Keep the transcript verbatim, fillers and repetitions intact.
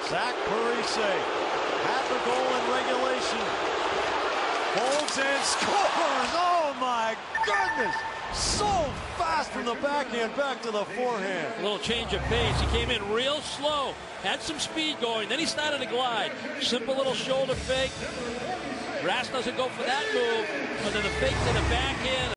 Zach Parise had the goal in regulation. Holds and scores. Oh my goodness. So fast from the backhand back to the forehand. A little change of pace. He came in real slow. Had some speed going. Then he started to glide. Simple little shoulder fake. Grass doesn't go for that move. But then the fake to the backhand.